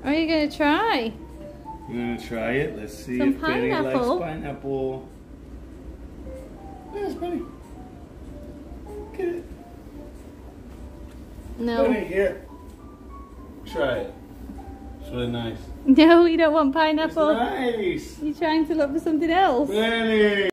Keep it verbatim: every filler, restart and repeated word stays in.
Are you going to try? You want to try it? Let's see Some if Benny likes pineapple. pineapple. Yes, Benny. Get it. No. Benny, here. Try it. It's really nice. No, you don't want pineapple. It's nice. You're trying to look for something else. Benny.